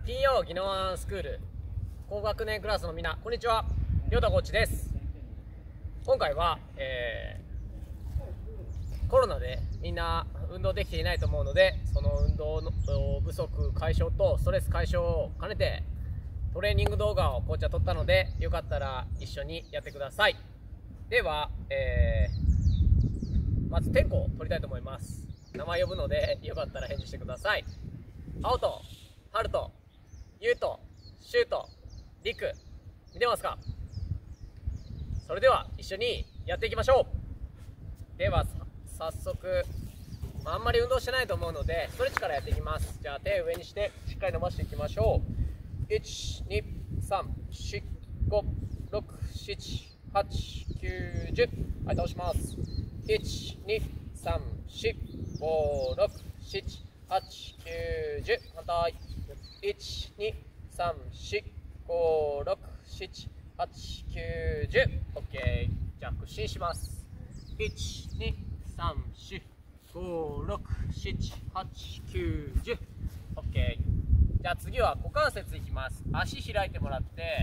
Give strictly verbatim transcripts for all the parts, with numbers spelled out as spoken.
金曜技能ワンスクール高学年クラスのみんなこんにちは、りょうたコーチです。今回は、えー、コロナでみんな運動できていないと思うので、その運動の不足解消とストレス解消を兼ねてトレーニング動画をコーチは撮ったので、よかったら一緒にやってください。では、えー、まず天候を撮りたいと思います。名前呼ぶのでよかったら返事してください。青と春とゆうとしゅうとりく、見てますか？それでは一緒にやっていきましょう。では早速、あんまり運動してないと思うのでストレッチからやっていきます。じゃあ手を上にしてしっかり伸ばしていきましょう。いち、に、さん、よん、ご、ろく、なな、はち、きゅう、じゅう。はい、倒します。いち、に、さん、よん、ご、ろく、なな、はち、きゅう、じゅう。反対。いち、に、さん、よん、ご、ろく、なな、はち、きゅう、じゅう。OK。じゃあ屈伸します。いち、に、さん、よん、ご、ろく、なな、はち、きゅう、じゅう。OK。じゃあ次は股関節いきます。足開いてもらって、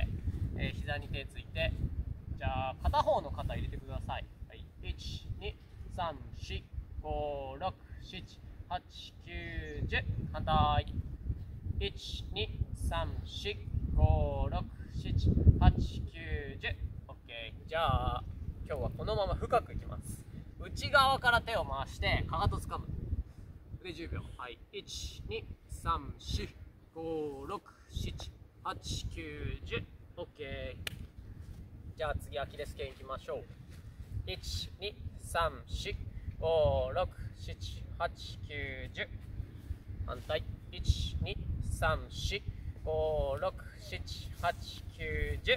えー、膝に手ついて、じゃあ片方の肩入れてください。はい、いち、に、さん、よん、ご、ろく、なな、はち、きゅう、じゅう。反対。いち、に、さん、よん、ご、ろく、なな、はち、きゅう、じゅう。OK。じゃあ今日はこのまま深くいきます。内側から手を回してかかとつかむ。でじゅうびょう。はい、いち、に、さん、よん、ご、ろく、なな、はち、きゅう、じゅう。 OK。 じゃあ次アキレス腱いきましょう。いち、に、さん、よん、ご、ろく、なな、はち、きゅう、じゅう。反対。いち、に、さん、よん、ご、ろく、なな、はち、きゅう、じゅう。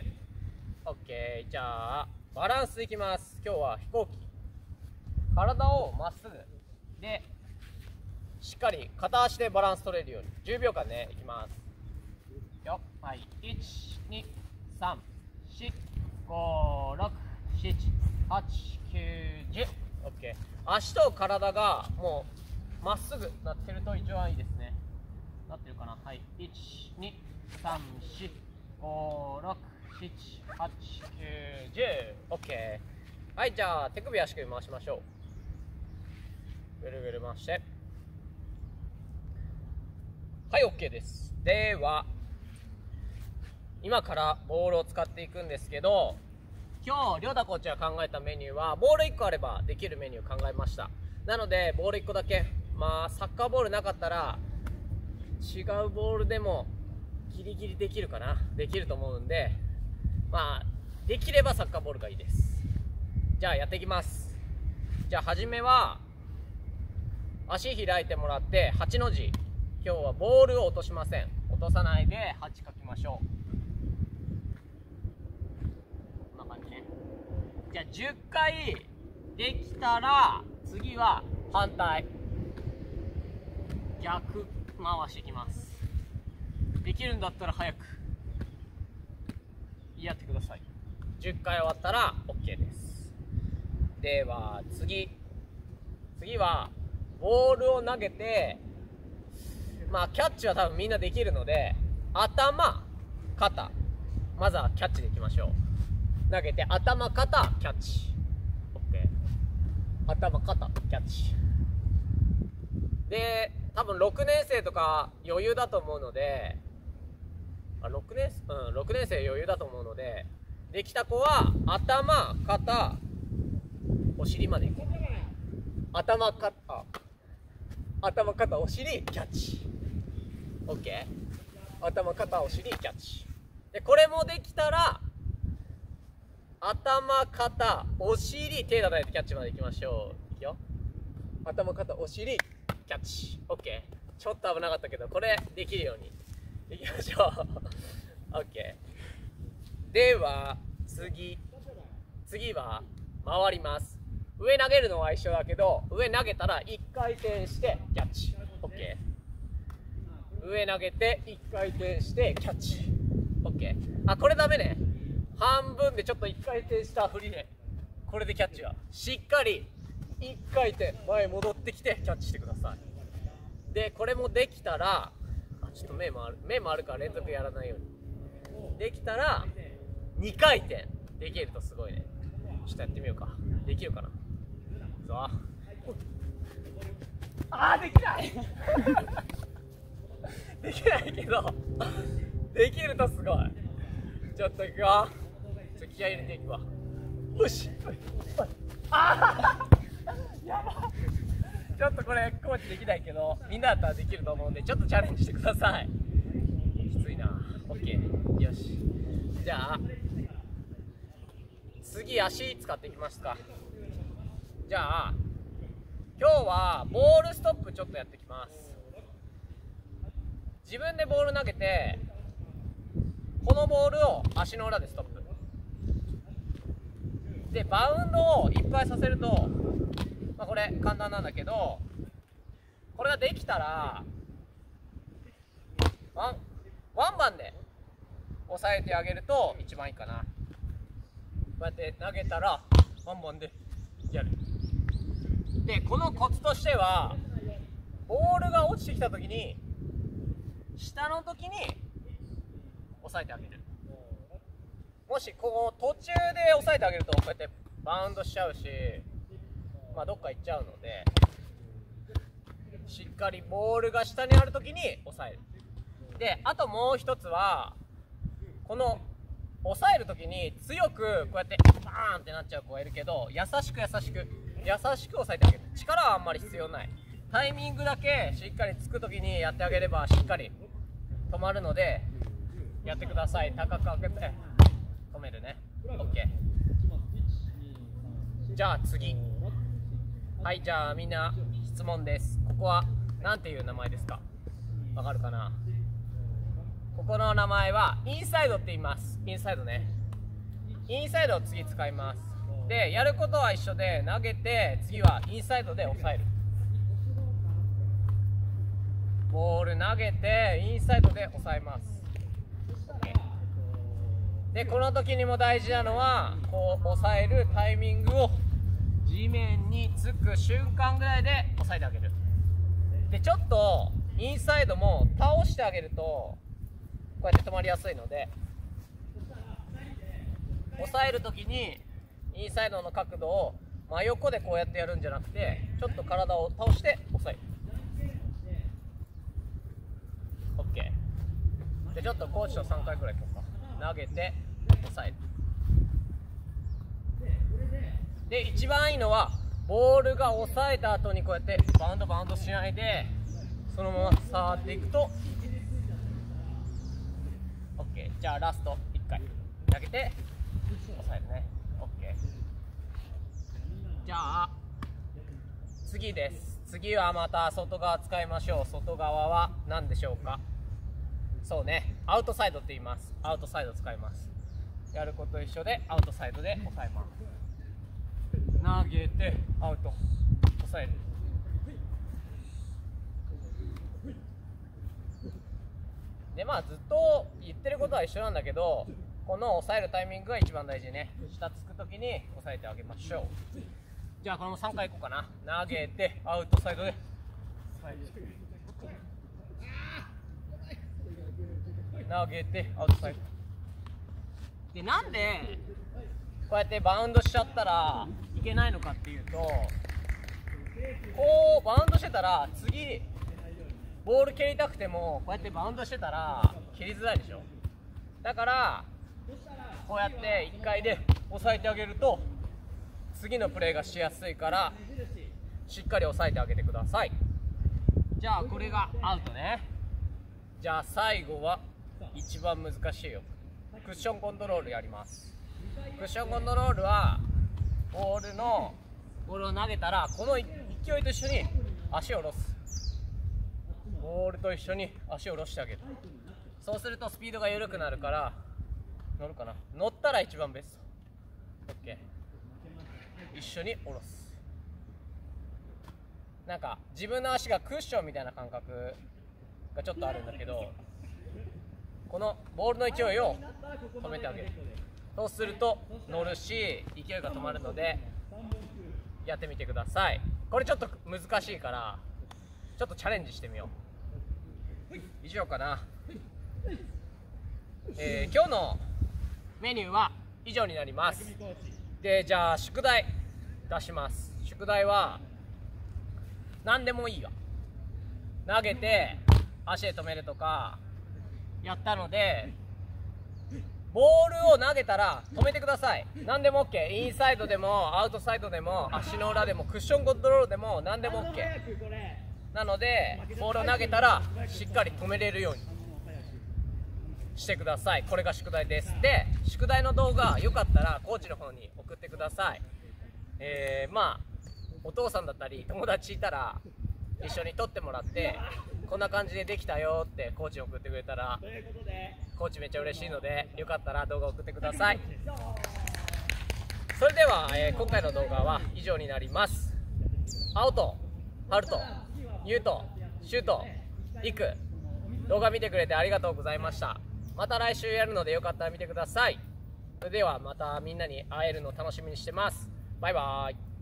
OK。 じゃあバランスいきます。今日は飛行機。体をまっすぐでしっかり片足でバランス取れるようにじゅうびょうかんね、いきますよ。はい、いち、に、さん、よん、ご、ろく、なな、はち、きゅう、じゅう。 OK。 足と体がもうまっすぐなってると一番いいですね。なってるかな。はい、いち、に、さん、よん、ご、ろく、なな、はち、きゅう、じゅう。 OK。 はい、じゃあ手首足首回しましょう。ぐるぐる回して、はい、 OK です。では今からボールを使っていくんですけど、今日りょうたコーチが考えたメニューはボールいっこあればできるメニューを考えました。なのでボールいっこだけ、まあサッカーボールなかったら違うボールでもギリギリできるかな、できると思うんで、まあできればサッカーボールがいいです。じゃあやっていきます。じゃあ初めは足開いてもらってはちの字。今日はボールを落としません。落とさないではち書きましょう。こんな感じね。じゃあじゅっかいできたら次は反対逆回していきます。できるんだったら早くやってください。じゅっかい終わったら OK です。では次次はボールを投げて、まあキャッチは多分みんなできるので、頭肩まずはキャッチでいきましょう。投げて頭肩キャッチ。 OK。 頭肩キャッチで、多分ろくねんせいとか余裕だと思うので、あ 6, 年うんろくねんせい余裕だと思うので、できた子は頭肩お尻までいく。頭肩頭肩お尻キャッチ。 OK。 頭肩お尻キャッチで、これもできたら頭肩お尻手叩いてキャッチまでいきましょう。いくよ。頭肩お尻キャッチ。 OK。 ちょっと危なかったけどこれできるようにいきましょう。 OK。 では次次は回ります。上投げるのは一緒だけど、上投げたらいっかい転してキャッチ。 OK。 上投げていっかい転してキャッチ。 OK。 あ、これダメね。半分でちょっといっかい転した振りで、これでキャッチはしっかりいっかい転前戻ってきてキャッチしてください。でこれもできたらちょっと目もある目もあるから連続やらないようにできたらにかい転できるとすごいね。ちょっとやってみようか。できるかな。そうあーできないできないけどできるとすごい。ちょっといくよ。ちょっと気合い入れていくわ。よしあーやばちょっとこれコーチできないけどみんなだったらできると思うんでちょっとチャレンジしてください。きついな。 OK よし。じゃあ次足使っていきますか。じゃあ今日はボールストップちょっとやってきます。自分でボール投げてこのボールを足の裏でストップでバウンドをいっぱいさせると、まあ、これ簡単なんだけどこれができたらワンワンバンで押さえてあげると一番いいかな。こうやって投げたらワンバンでやる。でこのコツとしてはボールが落ちてきた時に下の時に押さえてあげる。もしこう途中で押さえてあげるとこうやってバウンドしちゃうし、まあ、どっか行っちゃうのでしっかりボールが下にある時に押さえる。であともう一つはこの押さえる時に強くこうやってバーンってなっちゃう子がいるけど優しく優しく優しく押さえてあげる。力はあんまり必要ない。タイミングだけしっかりつく時にやってあげればしっかり止まるのでやってください。高く上げて止めるね。 OK。 じゃあ次。はい、じゃあみんな質問です。ここは何ていう名前ですか？わかるかな？ここの名前はインサイドって言います。インサイドね。インサイドを次使います。でやることは一緒で投げて次はインサイドで押さえる。ボール投げてインサイドで押さえます。 OK。 でこの時にも大事なのはこう押さえるタイミングを地面につく瞬間ぐらいで押さえてあげる。でちょっとインサイドも倒してあげるとこうやって止まりやすいので押さえる時にインサイドの角度を真横でこうやってやるんじゃなくてちょっと体を倒して押さえる。 OK。 でちょっとコーチとさんかいくらいいこうか。投げて押さえる。で一番いいのはボールが押さえた後にこうやってバウンドバウンドしないでそのまま触っていくと OK。 じゃあラストいっかい投げて押さえるね。 OK。 じゃあ次です。次はまた外側使いましょう。外側は何でしょうか？そうね、アウトサイドって言います。アウトサイド使います。やること一緒でアウトサイドで押さえます。投げてアウト押さえる。でまあずっと言ってることは一緒なんだけどこの押さえるタイミングが一番大事ね。下つくときに押さえてあげましょう。じゃあこれもさんかいいこうかな。投げてアウトサイドで押さえる。投げてアウトサイドでなんでこうやってバウンドしちゃったらいけないのかっていうとこうバウンドしてたら次ボール蹴りたくてもこうやってバウンドしてたら蹴りづらいでしょ。だからこうやっていっかいで押さえてあげると次のプレーがしやすいからしっかり押さえてあげてください。じゃあこれがアウトね。じゃあ最後は一番難しいよ。クッションコントロールやります。クッションコントロールはボールのボールを投げたらこの勢いと一緒に足を下ろす。ボールと一緒に足を下ろしてあげる。そうするとスピードが緩くなるから乗るかな。乗ったら一番ベスト。 OK。 一緒に下ろす。なんか自分の足がクッションみたいな感覚がちょっとあるんだけどこのボールの勢いを止めてあげる。そうすると乗るし勢いが止まるのでやってみてください。これちょっと難しいからちょっとチャレンジしてみよう。 以上かな。えー、今日のメニューは以上になります。で、じゃあ宿題出します。宿題は何でもいいわ。投げて足で止めるとかやったので、ボールを投げたら止めてください。何でも OK。 インサイドでもアウトサイドでも足の裏でもクッションコントロールでも何でも OK なので、ボールを投げたらしっかり止めれるようにしてください。これが宿題です。で、宿題の動画よかったらコーチの方に送ってください。えー、まあお父さんだったり友達いたら一緒に撮ってもらって、こんな感じでできたよってコーチに送ってくれたらコーチめっちゃ嬉しいので、よかったら動画送ってください。それでは、えー、今回の動画は以上になります。青とハルト、ユウト、シュウト、イク、動画見てくれてありがとうございました。また来週やるのでよかったら見てください。それではまたみんなに会えるのを楽しみにしてます。バイバーイ。